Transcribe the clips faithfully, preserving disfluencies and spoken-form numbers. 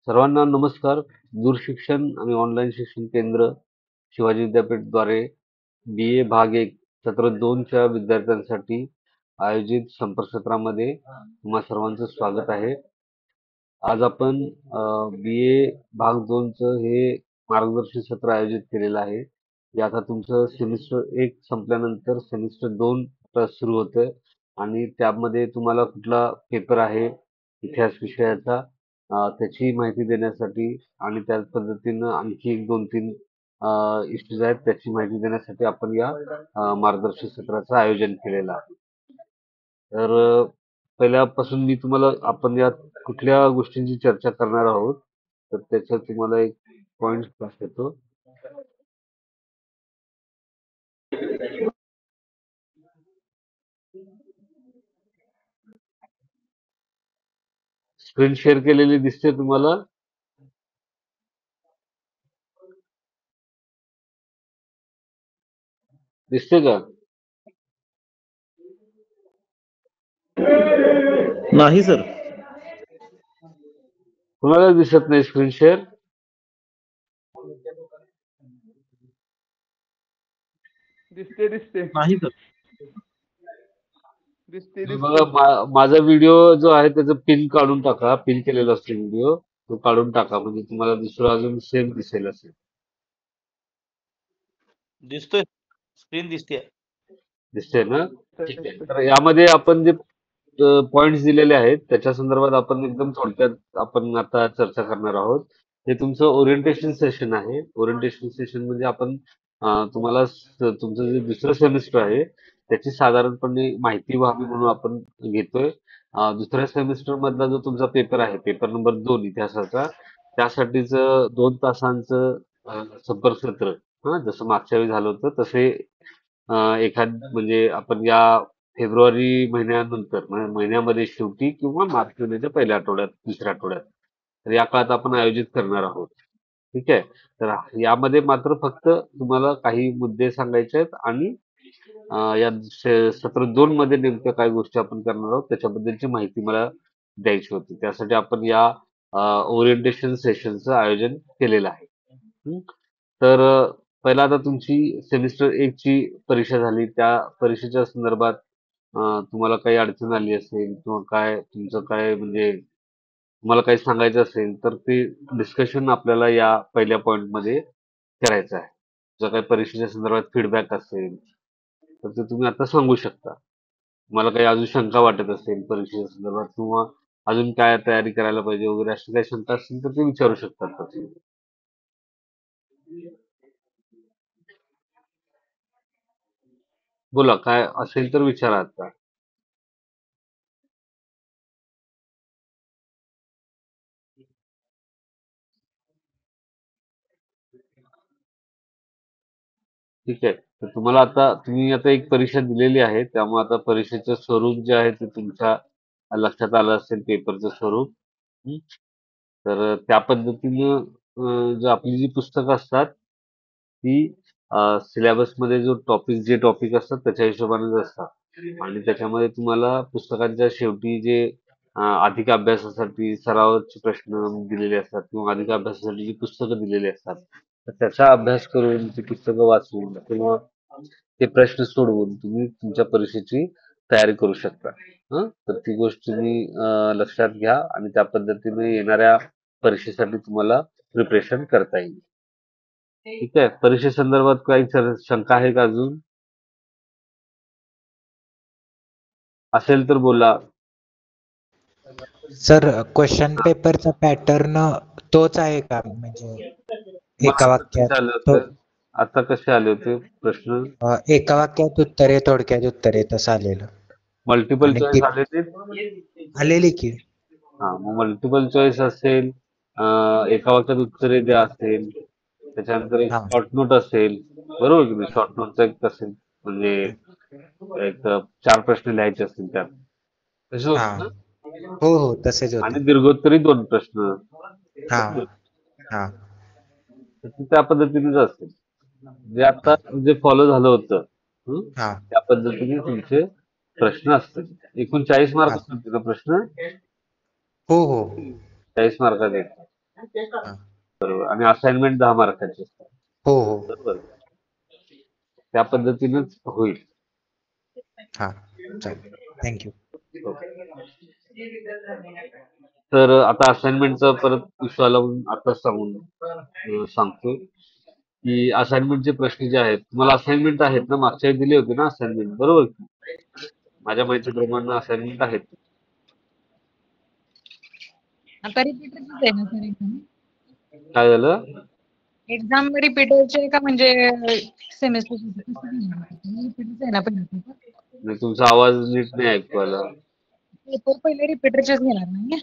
सर्वांना नमस्कार. दूरशिक्षण आणि ऑनलाईन शिक्षण केंद्र शिवाजी विद्यापीठद्वारे बी ए भाग एक सत्र दोनच्या विद्यार्थ्यांसाठी आयोजित संपर्कसत्रामध्ये तुम्हा सर्वांचं स्वागत आहे. आज आपण बी ए भाग दोनचं हे मार्गदर्शन सत्र आयोजित केलेलं आहे. जे आता तुमचं सेमिस्टर एक संपल्यानंतर सेमिस्टर दोन सुरू होतंय आणि त्यामध्ये तुम्हाला कुठला पेपर आहे इतिहास विषयाचा अ, त्याची माहिती देण्यासाठी आणि त्याच पद्धतीनं आणखी एक दोन तीन इश्यूज आहेत त्याची माहिती देण्यासाठी आपण या अ, मार्गदर्शन सत्राचं आयोजन केलेलं आहे. तर अ, पहिल्यापासून मी तुम्हाला आपण यात कुठल्या गोष्टींची चर्चा करणार आहोत तर त्याच्यात तुम्हाला एक पॉइंट दाखवतो. स्क्रीन शेअर केलेली दिसते तुम्हाला? दिसते का? नाही सर. कुणाला दिसत नाही स्क्रीन शेअर? दिसते दिसते नाही सर. दिसते तुम्ही दिसते बघा मा- माझा व्हिडिओ जो आहे त्याचं पिन काढून टाका. पिन केलेला असतो व्हिडिओ तो काढून टाका म्हणजे तुम्हाला दुसरा अजून सेम दिसेल असेल. दिसतोय. स्क्रीन दिसते. दिसते ना? ठीक आहे. तर यामध्ये आपण जे पॉइंट्स दिलेले आहेत त्याच्या संदर्भात आपण एकदम थोडक्यात आपण आता चर्चा करणार आहोत. हे तुमचं ओरिएंटेशन सेशन आहे. ओरिएंटेशन सेशन म्हणजे आपण अं, तुम्हाला स- तुमचं जे दुसरं सेमिस्टर आहे त्याची साधारणपणे माहिती व्हावी म्हणून आपण घेतोय. अं, दुसऱ्या सेमिस्टर मधला जो तुमचा पेपर आहे पेपर नंबर दोन इतिहासाचा त्यासाठीच दोन तासांचं अं, संपर्क सत्र हा जसं मागच्या वेळी झालं होतं तसे अं, एखाद म्हणजे आपण या फेब्रुवारी महिन्यानंतर म्हणजे महिन्यामध्ये शेवटी किंवा मार्च महिन्याच्या पहिल्या आठवड्यात दुसऱ्या आठवड्यात तर या काळात आपण आयोजित करणार आहोत. ठीक आहे. तर यामध्ये मात्र फक्त तुम्हाला काही मुद्दे सांगायचे आहेत आणि अं, या स- सत्र दोन मध्ये नेमक्या काय गोष्टी आपण करणार आहोत त्याच्याबद्दलची माहिती मला द्यायची होती. त्यासाठी आपण या ओरिएंटेशन सेशनचं आयोजन केलेलं आहे. हं? तर अ, पहिला आता तुमची सेमिस्टर एक ची परीक्षा झाली. त्या परीक्षेच्या संदर्भात अ, तुम्हाला काही अडचण आली असेल किंवा काय तुमचं काय म्हणजे तुम्हाला काही सांगायचं असेल तर ते डिस्कशन आपल्याला या पहिल्या पॉइंट मध्ये करायचं आहे. जर काही परीक्षेच्या संदर्भात फीडबॅक असेल तर ते तुम्ही आता सांगू शकता. तुम्हाला काही अजून शंका वाटत असेल परीक्षेच्या संदर्भात किंवा अजून काय तयारी करायला पाहिजे वगैरे अशी काही शंका असतील तर ते विचारू शकता आता तुम्ही. बोला काय असेल तर विचारा आता. ठीक आहे. तर तुम्हाला आता तुम्ही आता एक परीक्षा दिलेली आहे त्यामुळे आता परीक्षेचं स्वरूप जे आहे ते तुमच्या लक्षात आलं असेल पेपरचं स्वरूप. हं. तर त्या पद्धतीनं अ, जो आपली जी पुस्तकं असतात ती सिलेबसमध्ये जो टॉपिक जे टॉपिक असतात त्याच्या हिशोबानेच असतात आणि त्याच्यामध्ये तुम्हाला पुस्तकांच्या शेवटी जे अ, अधिक अभ्यासासाठी सरावाचे प्रश्न दिलेले असतात किंवा अधिक अभ्यासासाठी जी पुस्तकं दिलेली असतात तर त्याचा अभ्यास करून ती पुस्तकं वाचून किंवा ते प्रश्न सोडवून तुम्ही तुमच्या परीक्षेची तयारी करू शकता. हं? तर ती गोष्ट तुम्ही अ, लक्षात घ्या आणि त्या पद्धतीने येणाऱ्या परीक्षेसाठी तुम्हाला प्रिपरेशन करता येईल. ठीक आहे. परीक्षेसंदर्भात काही चर- शंका आहे का अजून? असेल तर बोला. सर क्वेश्चन पेपरचा पॅटर्न तोच आहे का म्हणजे तुम्हाला एका आता कसे वाक्यात आले तो होते? आता कसे आले होते प्रश्न? अ, एका वाक्यात उत्तरे थोडक्यात उत्तरे तसं आलेलं मल्टिपल आणि चॉईस ती आले ते? आलेली की हा मग मल्टिपल चॉईस असेल, अं, एका वाक्यात उत्तरे द्या असेल, त्याच्यानंतर एक हा शॉर्ट नोट असेल, बरोबर की नाही? शॉर्ट नोटचा एक असेल म्हणजे एक चार प्रश्न लिहायचे असतील त्यात तसे हा होते ना? हो हो तसेच होते. आणि दीर्घोत्तरी दोन प्रश्न. हा हा तर ते त्या पद्धतीनेच असेल. जे आता जे फॉलो झालं होतं हं? हा त्या पद्धतीने तुमचे प्रश्न असतील. एकूण चाळीस हा मार्क असतील ना प्रश्न? हो हो चाळीस मार्काचे. हा. बरोबर. आणि असाइनमेंट दहा मार्काची असतात. हो हो बरोबर. त्या पद्धतीनेच होईल. हा चालेल थँक्यू. तर आता असाइनमेंटचा परत विषयाला आता सांगून अं, सांगतो की असाइनमेंटचे प्रश्न जे आहेत तुम्हाला असाइनमेंट आहेत ना मागच्या वेळी दिले होते ना असाइनमेंट बरोबर की? माझ्या माहितीप्रमाणे असाइनमेंट आहेत. आता रिपीटरचीच आहे ना सर एक्झाम? काय झालं? एक्झाम रिपीटरची आहे का म्हणजे सेमेस्टर रिपीटरच आहे ना पहिला पेपर? नाही, तुमचा आवाज नीट नाही ऐकू आला. पेपर पहिले रिपीटरचेच घेणार नाही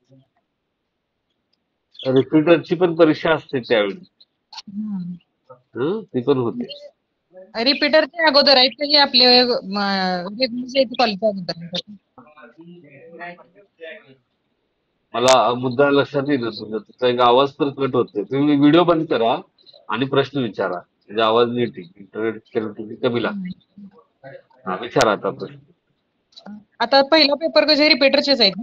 रिपीटरची पण परीक्षा असते त्यावेळी. हम्म. हं? ती पण होते. म्हणजे रिपीटरच्या अगोदर आहेत का हे आपले रेग्युलर कॉलेजच्या अगोदर आहेत? मला मुद्दा लक्षात येईल ना तुझा तुझा एक आवाज तर कट होते. तुम्ही व्हिडिओ बंद करा आणि प्रश्न विचारा. म्हणजे आवाज नीट येईल. इंटरनेट कनेक्टिव्हिटी कमी लागते. हा विचारा आता प्रश्न. आता पहिला पेपर कसे रिपीटरचेच आहेत ना?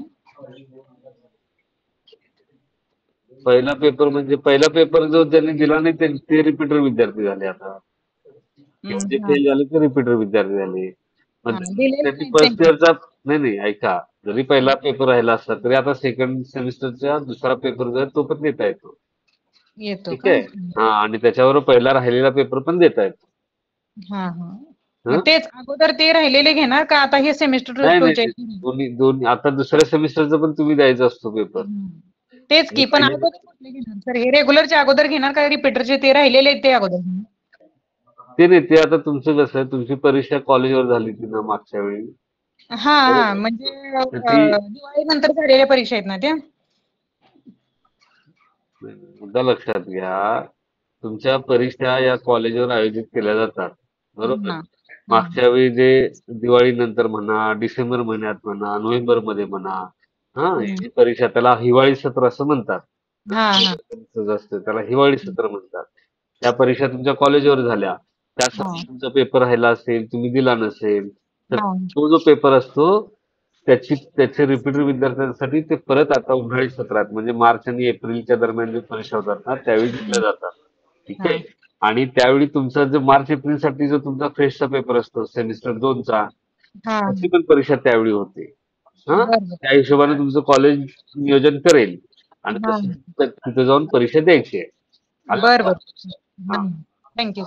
पहिला पेपर म्हणजे पहिला पेपर जो ज्यांनी दिला नाही ते ते रिपीटर विद्यार्थी झाले आता. किंवा जे हम्म, हा. फेल झाले ते रिपीटर विद्यार्थी झाले. हा, मग दिलेले त्यांनी नाहीत फर्स्ट त्यांनी. इयरचा नाही नाही ऐका जरी पहिला पेपर राहिला असला तरी आता सेकंड सेमिस्टरचा दुसरा पेपर जो आहे तो पण देता येतो. येतो ठीक का? आहे. हा आणि त्याच्यावर पहिला राहिलेला पेपर पण देता येतो. हा हा मग हं? तेच अगोदर ते राहिलेले घेणार का आता हे सेमिस्टर नाही नाही टूचे? नाही. दोन्ही दोन्ही आता दुसऱ्या सेमिस्टरचा पण तुम्ही द्यायचा असतो पेपर. तेच हे की पण पहिले अगोदर कुठले घेणार सर हे रेग्युलरचे अगोदर घेणार का रिपीटरचे ते राहिलेले आहेत ते अगोदर घेणार? ते नाही ते आता तुमचं कसं आहे तुमची परीक्षा कॉलेजवर झाली होती ना मागच्या वेळी. हा हा बरोबर. म्हणजे तर ती दिवाळी नंतर झालेल्या परीक्षा आहेत ना त्या? मुद्दा लक्षात घ्या. तुमच्या परीक्षा या कॉलेजवर आयोजित केल्या जातात. बरोबर. हा मागच्या वेळी जे दिवाळी नंतर म्हणा, डिसेंबर महिन्यात म्हणा, नोव्हेंबर मध्ये म्हणा, हा हम्म. ही परीक्षा त्याला हिवाळी सत्र असं म्हणतात. हा हा तसंच असतं त्याला हिवाळी सत्र म्हणतात. त्या परीक्षा तुमच्या कॉलेजवर झाल्या. हा त्यासाठी तुमचा पेपर राहिला असेल, तुम्ही दिला नसेल, तर हा तो जो पेपर असतो त्याची त्याचे रिपीटर विद्यार्थ्यांसाठी ते परत आता उन्हाळी सत्रात म्हणजे मार्च आणि एप्रिलच्या दरम्यान जे परीक्षा होतात ना त्यावेळी घेतल्या जातात. ठीक हा आहे. आणि त्यावेळी तुमचा जो मार्च एप्रिलसाठी जो तुमचा फ्रेशचा पेपर असतो सेमिस्टर दोनचा हा त्याची पण परीक्षा त्यावेळी होते. हा बर बर त्या हिशोबाने तुमचं कॉलेज नियोजन करेल आणि हा तशी तिथे जाऊन परीक्षा द्यायची आहे. आलं बर लक्षात? बर हा. थँक्यू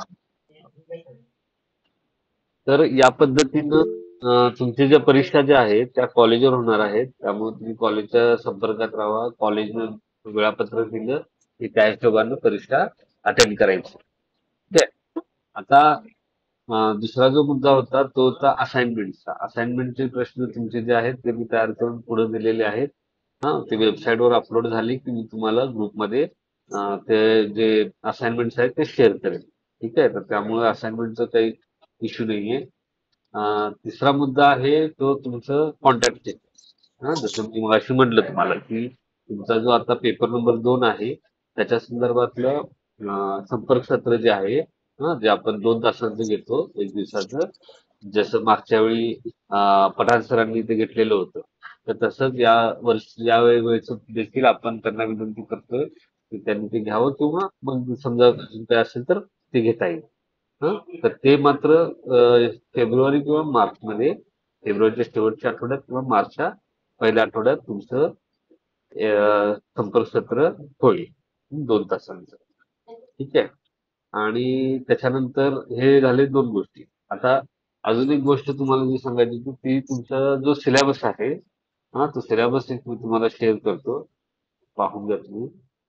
तर या पद्धतीनं अं, तुमच्या ज्या परीक्षा ज्या आहेत त्या कॉलेजवर होणार आहेत. त्यामुळे तुम्ही कॉलेजच्या संपर्कात राहा. कॉलेजनं वेळापत्रक दिलं की त्या हिशोबानं परीक्षा अटेंड करायची. ठीक आहे. आता अं, दुसरा जो मुद्दा होता तो होता असाइनमेंटचा. असाइनमेंटचे प्रश्न तुमचे जे आहेत ते मी तयार करून पुढे दिलेले आहेत. हा ते वेबसाईटवर अपलोड झाले की मी तुम्हाला ग्रुपमध्ये अं, ते जे असाइनमेंट्स आहेत ते शेअर करेन. ठीक आहे. तर त्यामुळे असाइनमेंटचं काही इश्यू नाहीये. अं, तिसरा मुद्दा आहे तो तुमचं कॉन्टॅक्ट चेक. हा जसं मी मगाशी म्हटलं तुम्हाला की तुमचा जो आता पेपर नंबर दोन आहे त्याच्या संदर्भातलं अं, संपर्क सत्र जे आहे हा जे आपण दोन तासांचं घेतो एक दिवसाचं जसं मागच्या वेळी अं, पठाण सरांनी ते घेतलेलं होतं तर तसंच या वर्षी या वेळेचं देखील आपण त्यांना विनंती करतोय की त्यांनी ते घ्यावं किंवा मग समजा अजून काय असेल तर ते घेता येईल. हं? तर ते मात्र अं, फेब्रुवारी किंवा मार्च मध्ये फेब्रुवारीच्या शेवटच्या आठवड्यात किंवा मार्चच्या पहिल्या आठवड्यात तुमचं अं, संपर्क सत्र होईल दोन तासांचं. ठीक आहे. आणि त्याच्यानंतर हे झाले दोन गोष्टी. आता अजून एक गोष्ट तुम्हाला जी सांगायची होती ती तुमचा जो सिलेबस आहे हा तो सिलेबस एक मी तुम्हाला शेअर करतो. पाहून घ्या तुम्ही.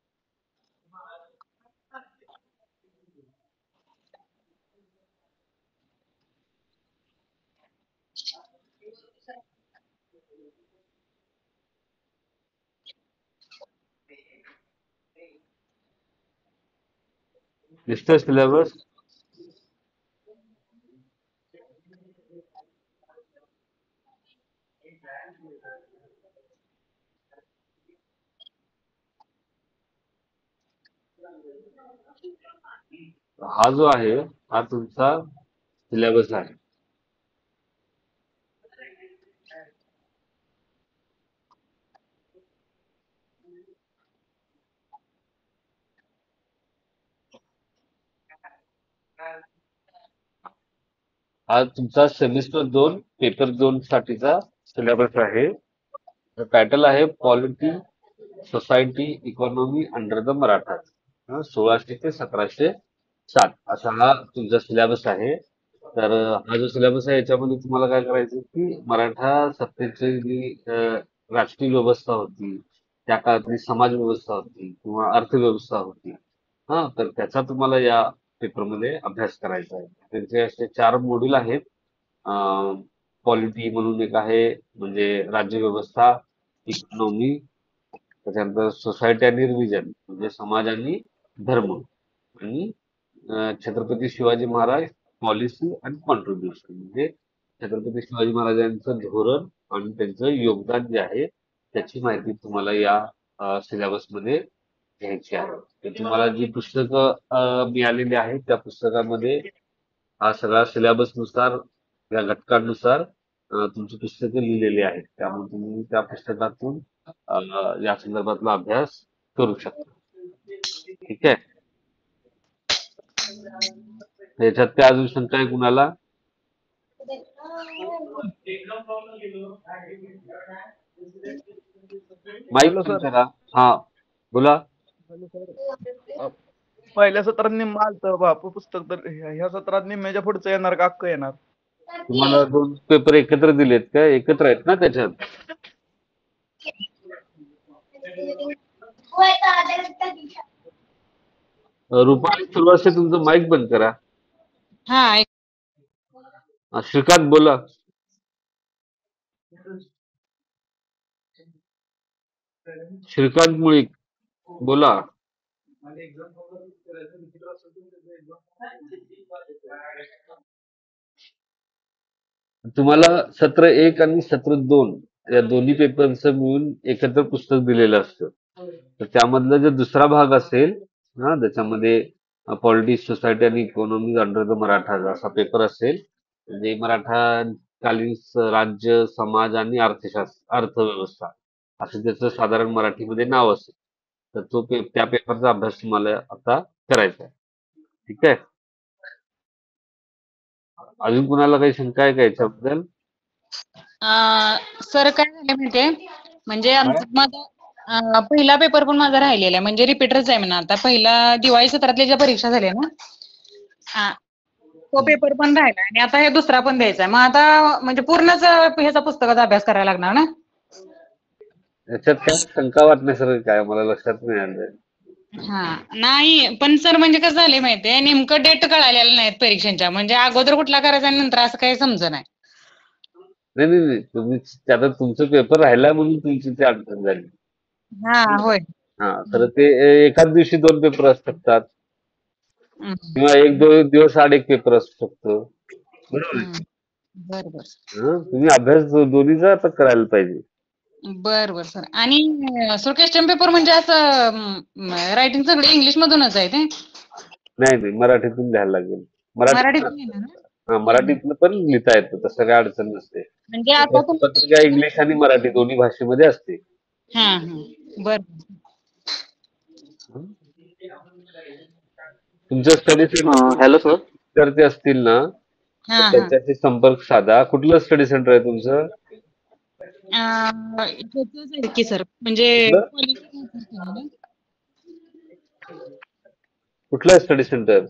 दिसतोय सिलेबस? हा जो आहे हा तुमचा सिलेबस आहे. हा तुमचा सेमिस्टर दोन पेपर दोन साठीचा सिलेबस आहे. टायटल आहे polity society economy under the Marathas. हं, सोळाशे ते सतराशे सात असा हा तुमचा सिलेबस आहे. तर अ, हा जो सिलेबस आहे याच्यामध्ये तुम्हाला काय करायचं की मराठा सत्तेची जी अ, राजकीय व्यवस्था होती, त्या काळातली समाज व्यवस्था होती किंवा अर्थव्यवस्था होती. हा तर त्याचा तुम्हाला या पेपरमध्ये अभ्यास करायचा आहे. त्यांचे असे चार मॉड्यूल आहेत. पॉलिटी म्हणून एक आहे, म्हणजे राज्यव्यवस्था, इकॉनॉमी, त्याच्यानंतर सोसायटी आणि रिव्हिजन म्हणजे समाज आणि धर्म, आणि अ, छत्रपती शिवाजी महाराज पॉलिसी आणि कॉन्ट्रीब्युशन म्हणजे छत्रपती शिवाजी महाराजांचं धोरण आणि त्यांचं योगदान जे आहे त्याची माहिती तुम्हाला या सिलेबस मध्ये घ्यायची आहे. तर तुम्हाला जी पुस्तकं अ, मिळालेली आहेत त्या पुस्तकामध्ये हा सगळा सिलेबस नुसार या घटकांनुसार अ, तुमची पुस्तकं लिहिलेली आहेत. त्यामुळे तुम्ही त्या पुस्तकातून अ, या संदर्भातला अभ्यास करू शकता. ठीक आहे. याच्यात काय अजून शंका आहे कुणाला? माईक हॅलो पण सर. करा. हा बोला. Hello sir. पहिल्या सत्रात निम्म आलतं बापू पुस्तक, तर ह्या ह्या सत्रात निम्म्याच्या पुढचं येणार का अक्क येणार? तुम्हाला दोन पेपर एकत्र दिलेत का? एकत्र आहेत ना त्याच्यात? अ, रुपाली सुरवासे तुमचं माईक बंद करा. हा ऐक- अ, श्रीकांत बोला. श्रीकांत मुळीक बोला. तुम्हाला सत्र एक आणि सत्र दोन या दोन्ही पेपरचं मिळून एकत्र पुस्तक दिलेलं असतं. तर त्यामधला जो दुसरा भाग असेल ना, त्याच्यामध्ये पॉलिटिक्स सोसायटी आणि इकॉनॉमी अंडर द मराठाज असा पेपर असेल, म्हणजे मराठाकालीन स- राज्य समाज आणि अर्थशास्त्र अर्थव्यवस्था असं त्याचं साधारण मराठीमध्ये नाव असेल. तर तो पे, त्या पेपरचा अभ्यास तुम्हाला आता करायचा आहे. ठीक आहे. अजून कुणाला काही शंका आहे का याच्याबद्दल? अं, सर काय झालं माहितीये, म्हणजे काय? आमचं माझा अं, पहिला पेपर पण माझा राहिलेला आहे, म्हणजे रिपीटरच आहे म्हणा. आता पहिला दिवाळी सत्रातल्या ज्या परीक्षा झाल्या ना, हा, तो पेपर पण राहिला आणि आता हे दुसरा पण द्यायचा आहे. मग आता म्हणजे पूर्णच ह्याचा पुस्तकाचा अभ्यास करायला लागणार ना? याच्यात काय शंका वाटण्यासारखं काय मला लक्षात नाही आलं. हा, नाही पण सर म्हणजे कसं झालंय माहितीये, नेमकं डेट कळालेल्या नाहीत परीक्षांच्या, म्हणजे अगोदर कुठला करायचा आणि नंतर असं काही समज नाही. नाही नाही नाही तुम्ही त्यात तुमचा पेपर राहिला म्हणून तुमची ती अडचण झाली. हा, होय. हा तर ते ए- एकाच दिवशी दोन पेपर असू शकतात हम्म, किंवा एक दोन दिवस आड एक पेपर असू शकतो. बरोबर आहे. हम्म. बर बर हं, तुम्ही अभ्यास दो- दोन्हीचा आता करायला पाहिजे. बर बर सर. आणि सर क्वेश्चन पेपर म्हणजे असं रायटिंग सगळं इंग्लिश मधूनच आहे ते? नाही नाही मराठीतून लिहायला लागेल. मराठीतून मराठीतून येणार ना? हा हम्म. मराठीतनं पण लिहिता येतं, तसं काय अडचण नसते. म्हणजे आता पत्रिका तुम्ही इंग्लिश आणि मराठी दोन्ही भाषेमध्ये असते. हा हा बर. हं? तुमचं स्टडी हॅलो सर. विद्यार्थी असतील ना हा तर हा त्यांच्याशी संपर्क साधा. कुठलं स्टडी सेंटर आहे तुमचं? अं, इथंच आहे की सर, म्हणजे कुठलं college- कुठलं स्टडी सेंटर?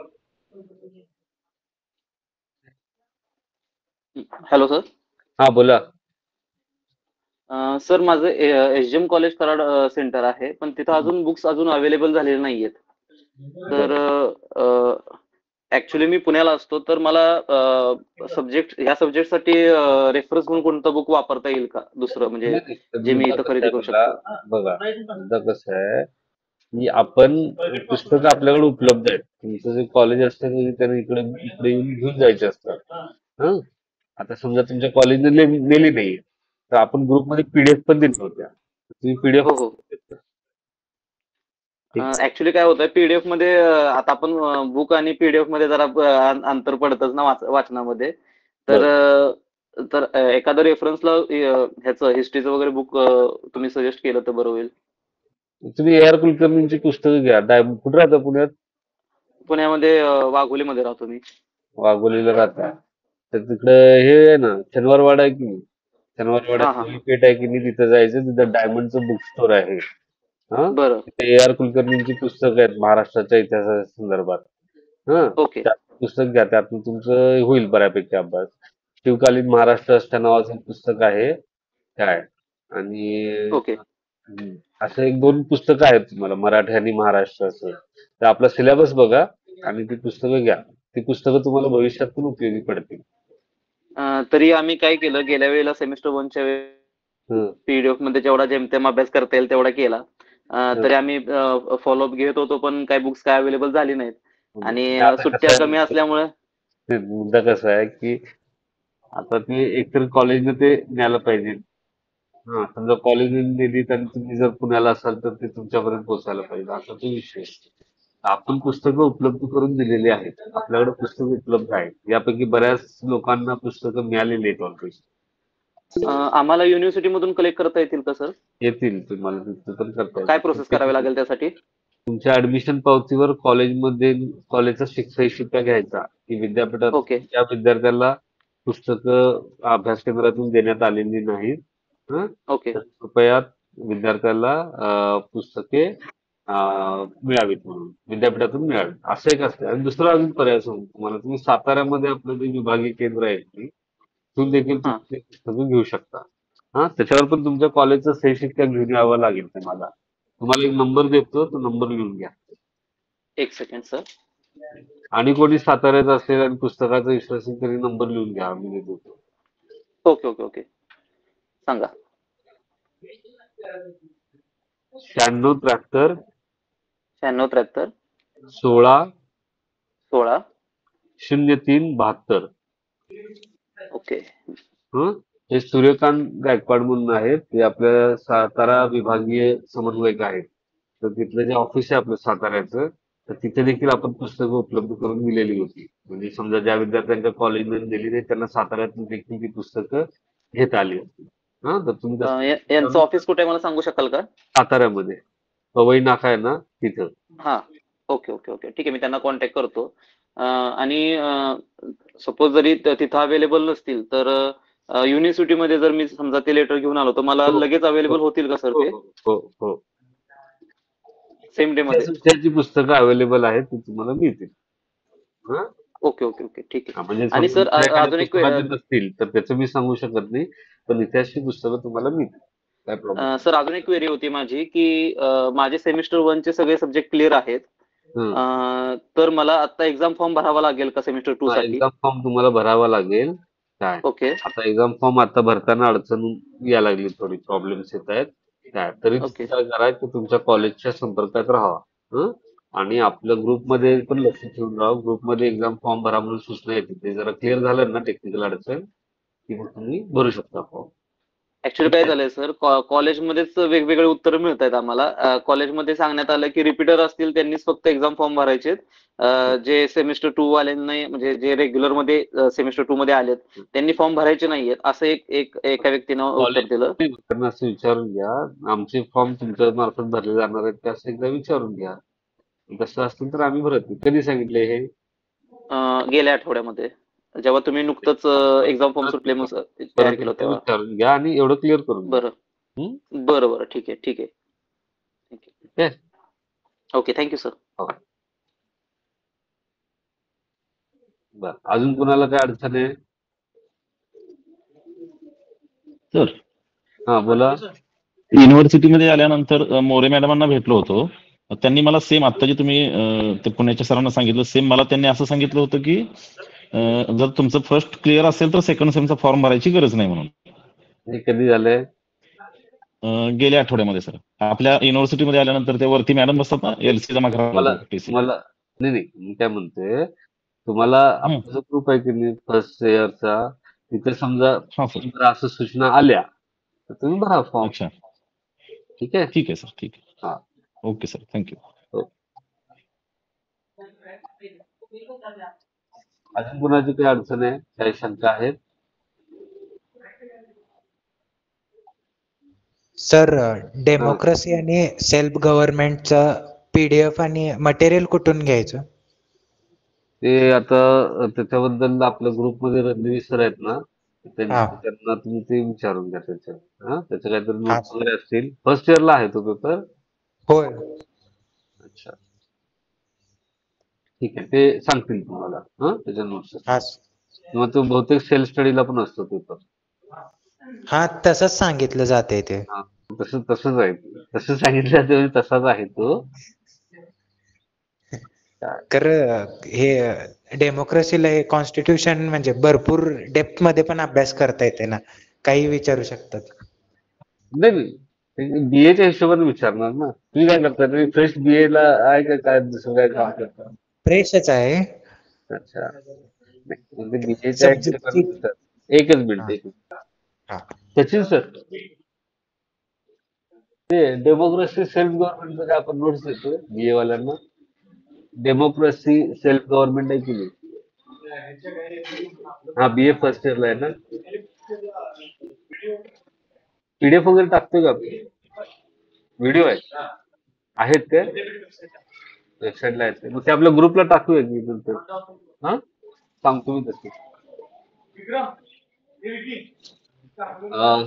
Hello sir. हा बोला. अं, सर माझं S D M college Karad centre आहे, पण तिथं अजून बुक्स अजून अवेलेबल झालेले नाहीयेत. तर ऍक्च्युली मी पुण्याला असतो, तर मला सब्जेक्ट ह्या सब्जेक्टसाठी रेफरन्स म्हणून कोणतं बुक वापरता येईल का दुसरं, म्हणजे नाही, नाही. जे मी मुद्दा इथं कसा खरेदी आहे करू बघा शकतो? बघा मुद्दा कसा आहे की आपण पुस्तकं आपल्याकडे उपलब्ध आहेत. तुमचं जे कॉलेज असतं ते त्यांनी इकडे इकडे येऊन घेऊन जायचे असतात. हं आता समजा तुमच्या कॉलेजने नेली नाही तर आपण ग्रुपमध्ये पीडीएफ पण दिल्या होत्या. तुम्ही पीडीएफ हो हो. ऍक्च्युली काय होतंय, पीडीएफ मध्ये अं, आता आपण बुक आणि पीडीएफ मध्ये जरा अं, अंतर पडतच ना वाच- वाचनामध्ये. तर बरं. अं, तर अं, एखादं रेफरन्सला ह्याचं हिस्ट्रीचं वगैरे बुक तुम्ही सजेस्ट केलं तर बरं होईल. तुम्ही ए आर कुलकर्णींची पुस्तकं घ्या. डाय कुठे राहता पुण्यात? पुण्यामध्ये अं, वाघोलीमध्ये राहतो मी. वाघोलीला राहता. तर तिकडं हे आहे ना शनिवारवाडा आहे की नाही, शनिवारवाडा हा हा नवी पेठ आहे की नाही, तिथं जायचं. तिथं डायमंडचं बुक स्टोर आहे. हा बरं. तिथे ए आर कुलकर्णींची पुस्तकं आहेत महाराष्ट्राच्या इतिहासा संदर्भात. हा ओके त्यात पुस्तक घ्या, त्यातून तुमचं होईल बऱ्यापैकी अभ्यास. शिवकालीन महाराष्ट्र असं नावाचं एक पुस्तक आहे काय. आणि ओके हम्म, असं एक दोन पुस्तकं आहेत तुम्हाला मराठी आणि महाराष्ट्र असं. तर आपला सिलेबस बघा आणि ती पुस्तकं घ्या. ती पुस्तकं तुम्हाला भविष्यात पण उपयोगी पडतील. अं, तरी आम्ही काय केलं गेल्या वेळेला सेमिस्टर वनच्या हं, पीडीएफ मध्ये जेवढा जेमतेम अभ्यास करता येईल तेवढा केला. अं, हं. तरी आम्ही फॉलोअप घेत होतो पण काही बुक्स काय अवेलेबल झाली नाहीत आणि आणि अं, आता कसं सुट्ट्या आहे कमी असल्यामुळे ते मुद्दा कसा आहे की आता ते एकतर कॉलेजने ते न्यायला पाहिजे. हा समजा कॉलेजने नेली आणि तुम्ही जर पुण्याला असाल तर ते तुमच्यापर्यंत पोहोचायला पाहिजे असा तो विषय आहे. आपण पुस्तकं उपलब्ध करून दिलेली आहेत. आपल्याकडे पुस्तकं उपलब्ध आहेत. यापैकी बऱ्याच लोकांना पुस्तकं मिळालेली आहेत ऑलरेडी. अं, आम्हाला युनिव्हर्सिटी मधून कलेक्ट करता येतील का सर? येतील तुम्हाला तिथं पण करता काय प्रोसेस करावी येतील. लागेल त्यासाठी? तुमच्या ऍडमिशन पावतीवर कॉलेजमध्ये कॉलेजचा सही शिक्का घ्यायचा की विद्यापीठात ओके त्या विद्यार्थ्याला पुस्तकं अभ्यास केंद्रातून देण्यात आलेली नाहीत. हं? ओके तर कृपया विद्यार्थ्याला अं, पुस्तके अं, मिळावीत म्हणून विद्यापीठातून मिळावीत असं एक असतं. आणि दुसरा अजून पर्याय सांगतो तुम्हाला. तुम्ही साताऱ्यामध्ये आपलं जे विभागीय केंद्र आहे की तिथून देखील हा तुम्ही ते पुस्तकं घेऊ शकता. हा त्याच्यावर पण तुमच्या कॉलेजचा सही शिक्का घेऊन यावं लागेल तुम्हाला. तुम्हाला एक नंबर देतो, तो नंबर लिहून घ्या. एक सेकंड सर. आणि कोणी साताऱ्यात असेल आणि पुस्तकाचा विश्वास असेल तरी नंबर लिहून घ्या, मी देतो. ओके ओके ओके सांगा. शहाण्णव त्र्याहत्तर शहाण्णव त्र्याहत्तर सोळा सोळा शून्य तीन बहात्तर. ओके हं हे सूर्यकांत गायकवाड म्हणून आहेत. ते आपल्या सातारा विभागीय समन्वयक आहेत. तर तिथलं जे ऑफिस आहे आपलं साताऱ्याचं, तर तिथे देखील आपण पुस्तकं उपलब्ध करून दिलेली होती. म्हणजे समजा ज्या विद्यार्थ्यांच्या कॉलेजमध्ये दिली नाही त्यांना साताऱ्यातून देखील ती पुस्तकं घेता आली होती. हा तर तुम्ही अं, तसं या- यांचं ऑफिस कुठे आहे मला सांगू शकाल का? साताऱ्यामध्ये पवई नाका आहे ना तिथं. हा ओके ओके ओके ठीक आहे मी त्यांना कॉन्टॅक्ट करतो. अं, आणि सपोज जरी त- तिथं अवेलेबल नसतील तर युनिव्हर्सिटीमध्ये जर मी समजा ते लेटर घेऊन आलो तर मला हो, लगेच हो, अवेलेबल होतील का सर हो, ते हो, हो. सेम डे मध्ये? त्याच विषयाची पुस्तकं अवेलेबल आहेत ती तुम्हाला मिळतील. हा ओके ओके ओके ठीक हा, आहे. म्हणजे आणि समजा सर दुसऱ्या एखाद्या अजून एक पुस्तकाचे नसतील तर त्याचं मी सांगू शकत नाही. पण इतिहासची पुस्तकं तुम्हाला मिळतील. काय प्रॉब्लेम सर अजून एक क्वेरी होती माझी की अं, माझे सेमिस्टर वनचे सगळे सब्जेक्ट क्लिअर आहेत. नाही. अं, तर मला आता एक्झाम फॉर्म भरावा लागेल का सेमिस्टर टू हा साठी? एक्झाम फॉर्म तुम्हाला भरावा लागेल. काय ओके आता एक्झाम फॉर्म आता भरताना अडचण यायला लागली, थोडी प्रॉब्लेम्स येत आहेत. काय तरी ओके तुम्ही काय करा की तुमच्या कॉलेजच्या संपर्कात राहा. हं? आणि आपल्या ग्रुपमध्ये पण लक्ष ठेवून राहा. ग्रुपमध्ये एक्झाम फॉर्म भरा म्हणून सूचना येते. ते जरा क्लिअर झालं ना टेक्निकल अडचण की मग तुम्ही भरू शकता फॉर्म. ऍक्च्युली काय झालंय सर कॉलेजमध्येच वेगवेगळे उत्तर मिळत आहेत आम्हाला. कॉलेजमध्ये सांगण्यात आलं की रिपीटर असतील त्यांनीच फक्त एक्झाम फॉर्म भरायचे. जे सेमिस्टर टू वाल्यांनी म्हणजे जे रेग्युलर मध्ये सेमिस्टर टू मध्ये आलेत त्यांनी फॉर्म भरायचे नाहीयेत असं एक एक एका व्यक्तीनं उत्तर दिलं. कॉलेज असं विचारून घ्या. आमचे फॉर्म तुमच्या मार्फत भरले जाणार आहेत ते असं एकदा विचारून घ्या. तसं असतील तर आम्ही भरत नाही. कधी सांगितले हे? अं, गेल्या आठवड्यामध्ये जेव्हा तुम्ही नुकतंच एक्झाम फॉर्म सुटले मग तयार परत केलं एकदा तेव्हा. विचारून घ्या आणि एवढं क्लिअर करून घ्या. बरं हं? बरं बरं ठीक आहे ठीक आहे ठीक ठीक आहे? आहे ओके थँक्यू सर. हो. बरं अजून कुणाला काय अडचण आहे? सर हा बोला. युनिव्हर्सिटीमध्ये आल्यानंतर अ, मोरे मॅडमांना भेटलो होतो. त्यांनी मला सेम आता जे तुम्ही अ, ते पुण्याच्या सरांना सांगितलं सेम मला त्यांनी असं सांगितलं होतं की अ, जर तुमचं फर्स्ट क्लिअर असेल तर सेकंड सेमचा फॉर्म भरायची गरज नाही म्हणून. हे कधी झालंय? अ, गेल्या आठवड्यामध्ये सर आपल्या युनिव्हर्सिटीमध्ये आल्यानंतर ते वरती मॅडम बसतात ना एलसी जमा करायला तुम्हाला होतं टीसी. तुम्हाला नाही नाही मी काय म्हणतोय तुम्हाला हं. आपला जो ग्रुप आहे की नाही फर्स्ट इयरचा तिथे समजा हा सर जर असं सूचना आल्या तर तुम्ही भरा फॉर्म. अच्छा ठीक आहे? ठीक आहे सर ठीक आहे हा ओके सर थँक्यू. हो. अजून कुणाची काही अडचण आहे? काही शंका आहेत? सर डेमोक्रेसी आणि सेल्फ गव्हर्नमेंटचा पीडीएफ आणि मटेरियल कुठून घ्यायचं? ते आता अ, त्याच्याबद्दल आपल्या ग्रुपमध्ये रणदिवे सर आहेत ना, त्यां- हा त्यांना तुम्ही ते विचारून घ्या त्याच्या हा त्याच्या काहीतरी हा नोट्स वगैरे असतील. फर्स्ट इयरला आहे तो पेपर. होय अच्छा, ठीक आहे. ते सांगतील तुम्हाला हा त्याच्या नोट्स हा असतील. किंवा तो बहुतेक सेल्फ स्टडीला पण असतो पेपर. हा तसंच सांगितलं जाते ते. हा तसं तसंच आहे ते. तसं सांगितलं जातं म्हणजे तसाच आहे तो. काय तर हे डेमोक्रेसीला हे कॉन्स्टिट्यूशन म्हणजे भरपूर डेप्थ मध्ये पण अभ्यास करता येते ना, काही विचारू शकतात. नाही नाही बीएच्या हिशोबाने विचारणार ना. तुम्ही काय करता तुम्ही फ्रेश बीए ला आहे का काय दुसरं काय काम करता? फ्रेशच आहे. अच्छा, नाही म्हणजे बीएच्या सब्जेक्टची हिशोबाने विचार. एकच मिनिट हा एक मिनिट. हा सचिन सर, ते डेमोक्रेसी सेल्फ गव्हर्नमेंट मध्ये आपण नोट्स देतो बीए वाल्यांना. डेमोक्रेसी सेल्फ गव्हर्नमेंट आहे की नाही? हा बीए फर्स्ट इयरला आहे ना. पीडीएफ वगैरे टाकतोय का आपण? व्हिडिओ आहेत आहेत काय वेबसाईटला आहेत काय? मग ते आपल्या ग्रुपला टाकूया की नंतर. हा सांगतो मी तसे. अं,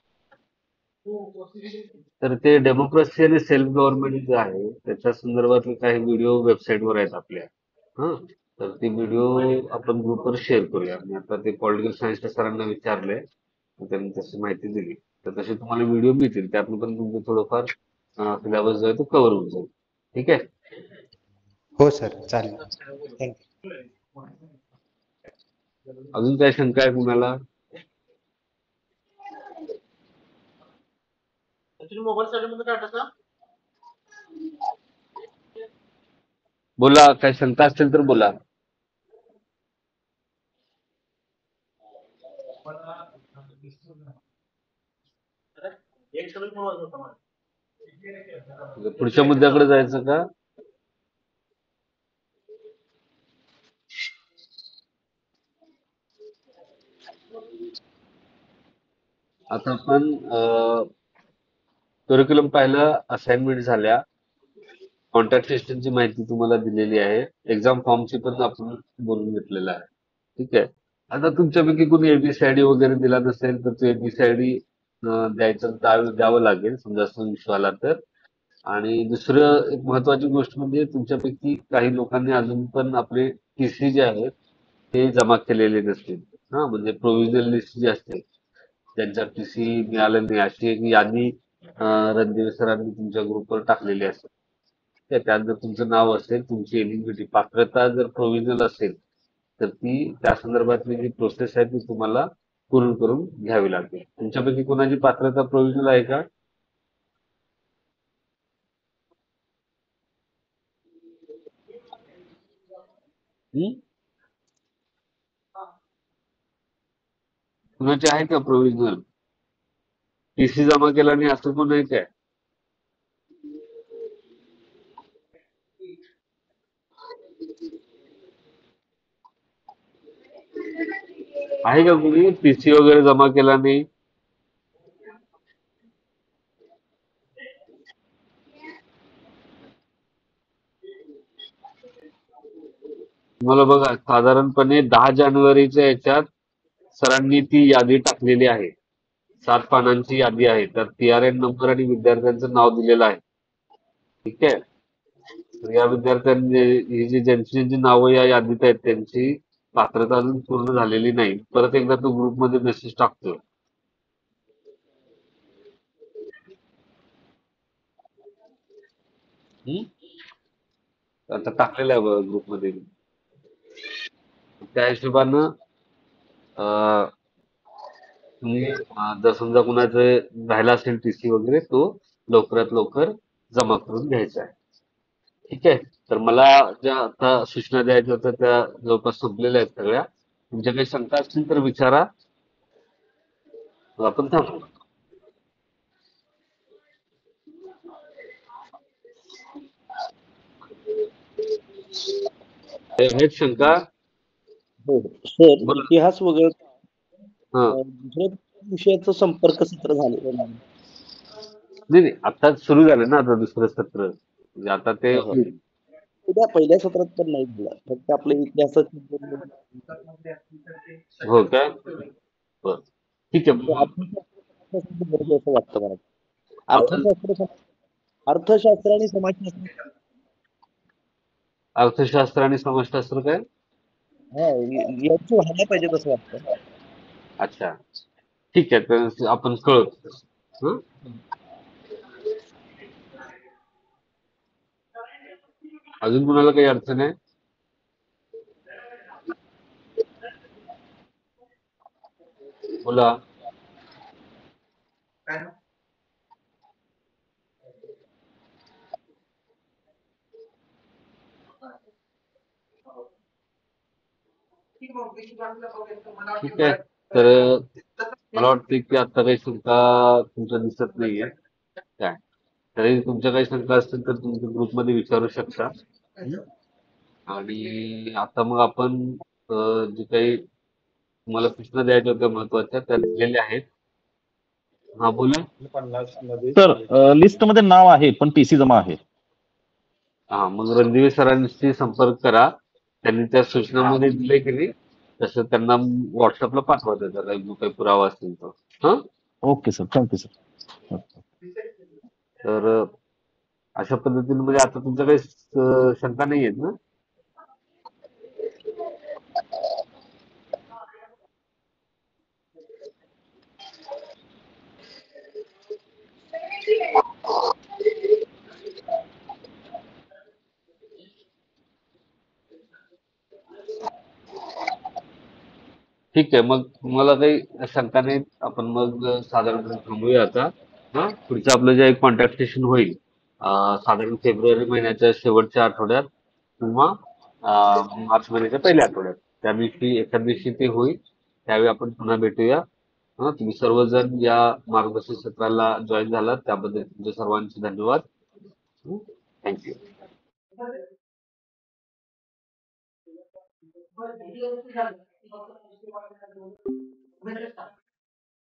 तर ते डेमोक्रेसी आणि सेल्फ गव्हर्नमेंट जे आहे त्याच्या संदर्भातले काही व्हिडिओ वेबसाईटवर आहेत आपल्या. हा तर ते व्हिडिओ आपण ग्रुपवर शेअर करूया. मी आता ते पॉलिटिकल सायन्सच्या सरांना विचारलंय, मग त्यांनी तशी माहिती दिली. तर तसे तुम्हाला व्हिडिओ मिळतील, त्यातून पण तुमचं थोडंफार सिलेबस जो आहे तो कव्हर होऊन जाईल. ठीक आहे. हो सर चालेल. थँक्यू. अजून काय शंका आहे कुणाला? बोला, काय शंका असतील तर बोला. पुढच्या मुद्द्याकडे जायचं का? आता आपण करिक्युलम पाहिलं, असाइनमेंट झाल्या, कॉन्ट्रॅक्ट सिस्टमची माहिती तुम्हाला दिलेली आहे, एक्झाम फॉर्मची पण आपण बोलून घेतलेलं आहे. ठीक आहे. आता तुमच्यापैकी कोणी एबीसीआयडी वगैरे दिला नसेल तर तो एबीसीआयडी द्यायचं द्यावं द्यावं लागेल, समजा असं विषय आला तर. आणि दुसरं एक महत्वाची गोष्ट म्हणजे तुमच्यापैकी काही लोकांनी अजून पण आपले टीसी जे आहेत ते जमा केलेले नसतील. हा म्हणजे प्रोव्हिजनल लिस्ट जी असते ज्यांच्या टीसी मिळालं नाही अशी एक यादी अं, रणदिवे सरांनी तुमच्या ग्रुपवर टाकलेली असेल. ठीक आहे. त्यात जर तुमचं नाव असेल, तुमची एलिजिबिलिटी पात्रता जर प्रोव्हिजनल असेल तर ती त्या संदर्भातली जी प्रोसेस आहे ती तुम्हाला पूर्ण करून घ्यावी लागेल. तुमच्यापैकी कोणाची पात्रता प्रोव्हिजनल आहे का? हं? कुणाची आहे का प्रोव्हिजनल? टीसी जमा केला नाही असं कोण आहे काय? आहे का कोणी टीसी वगैरे जमा केला नाही? तुम्हाला बघा साधारणपणे दहा जानेवारीच्या याच्यात सरांनी ती यादी टाकलेली आहे. सात पानांची यादी आहे. त्यात पीआरएन नंबर आणि विद्यार्थ्यांचं नाव दिलेलं आहे. ठीक आहे. तर या विद्यार्थ्यांनी ही जी ज्यांची ज्यांची नावं या यादीत आहेत त्यांची पात्रता अजून पूर्ण झालेली नाही. परत एकदा तो ग्रुपमध्ये मेसेज टाकतो. हं? आता टाकलेलं आहे ग्रुपमध्ये. त्या हिशोबानं अं, तुम्ही अं, जर समजा कुणाचं राहिला असेल टीसी वगैरे तो लवकरात लवकर जमा करून घ्यायचा आहे. ठीक आहे. तर मला ज्या आता सूचना द्यायच्या होत्या त्या जवळपास संपलेल्या आहेत सगळ्या. तुमच्या काही शंका असतील तर विचारा. आपण थांबू. आहेत शंका? हो सर, बोला. इतिहास वगळता हा अ, दुसऱ्या विषयाचं संपर्क सत्र झालेलं नाही. नाही नाही आता सुरू झालं ना आता दुसरं सत्र म्हणजे आता ते हं, हं. उद्या पहिल्या सत्रात पण नाही झाला. फक्त आपल्या इतिहासाची हो काय बर ठीक आहे मग. अर्थशास्त्र गरज असं वाटतं मला. आपण अर्थशास्त्र अर्थशास्त्र आणि समाजशास्त्र अर्थशास्त्र आणि समाजशास्त्र काय हा यांची व्हायला पाहिजे असं वाटतं. अच्छा ठीक आहे तर आपण कळवतो. हं? अजून कुणाला काही अडचण आहे? बोला. ठीक आहे तर मला वाटतं की आता काही शंका तुमच्या दिसत नाहीये काय तरी तुमच्या काही शंका असतील तर तुमच्या ग्रुपमध्ये विचारू शकता. आणि आता मग आपण अं, जे काही तुम्हाला सूचना द्यायच्या होत्या महत्वाच्या त्या दिलेल्या आहेत. हा बोला. सर लिस्ट मध्ये नाव आहे पण टीसी जमा आहे. हा मग रणदिवे सरांशी संपर्क करा. त्यांनी त्या सूचनामध्ये दिले की नाही तसं त्यांना व्हॉट्सअपला पाठवा त्याचा काही जो काही पुरावा असेल तो. हा ओके सर थँक्यू सर. तर अशा पद्धतीने म्हणजे आता तुमच्या काही अं, शंका नाही आहेत ना? ठीक आहे मग तुम्हाला काही शंका नाही आपण मग साधारणपणे थांबूया आता. हा पुढचं आपलं जे कॉन्टॅक्ट सेशन होईल अं, साधारण फेब्रुवारी महिन्याच्या शेवटच्या आठवड्यात किंवा अं, मार्च महिन्याच्या पहिल्या आठवड्यात त्या दिवशी एखाद दिवशी ते होईल. त्यावेळी आपण पुन्हा भेटूया. हा तुम्ही सर्वजण या मार्गदर्शन सत्राला जॉईन झालात त्याबद्दल तुमच्या सर्वांचे धन्यवाद. थँक्यू.